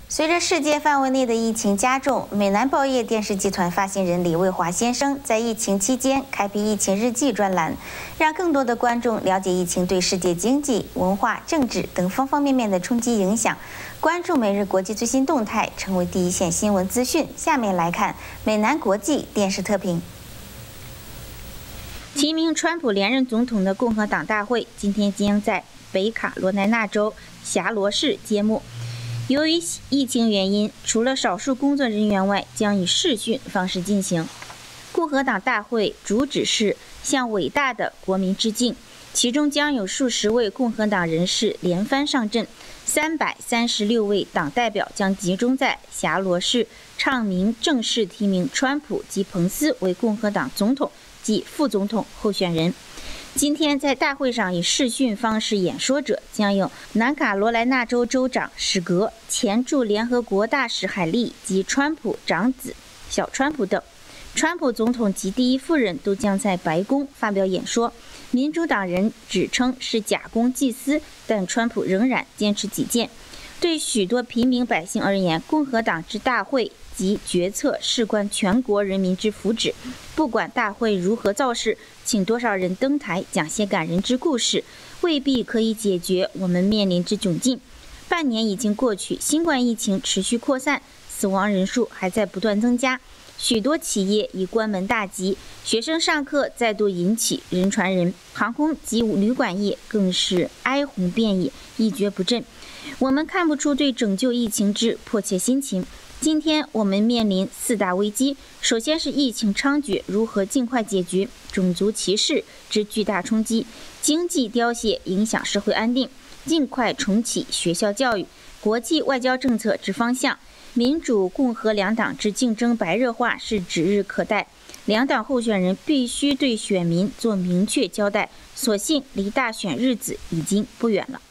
随着世界范围内的疫情加重，美南报业电视集团发行人李卫华先生在疫情期间开辟疫情日记专栏，让更多的观众了解疫情对世界经济、文化、政治等方方面面的冲击影响，关注每日国际最新动态，成为第一线新闻资讯。下面来看美南国际电视特评。提名川普连任总统的共和党大会今天将在北卡罗来纳州霞罗市揭幕。由于疫情原因，除了少数工作人员外，将以视讯方式进行。共和党大会主旨是向伟大的国民致敬，其中将有数十位共和党人士连番上阵，336位党代表将集中在霞罗市，唱名正式提名川普及彭斯为共和党总统及副总统候选人。今天在大会上以视讯方式演说者将有南卡罗来纳州州长史格、前驻联合国大使海利及川普长子小川普等。川普总统及第一夫人都将在白宫发表演说。民主党人指称是假公济私，但川普仍然坚持己见。对许多平民百姓而言，共和党之大会及决策事关全国人民之福祉。不管大会如何造势，请多少人登台讲些感人之故事，未必可以解决我们面临之窘境。半年已经过去，新冠疫情持续扩散，死亡人数还在不断增加，许多企业已关门大吉，学生上课再度引起人传人，航空及旅馆业更是哀鸿遍野，一蹶不振。我们看不出对拯救疫情之迫切心情。今天我们面临4大危机，首先是疫情猖獗，如何尽快解决；种族歧视之巨大冲击；经济凋谢，影响社会安定；尽快重启学校教育；国际外交政策之方向。民主共和两党之竞争白热化是指日可待，两党候选人必须对选民做明确交代，所幸离大选日子已经不远了。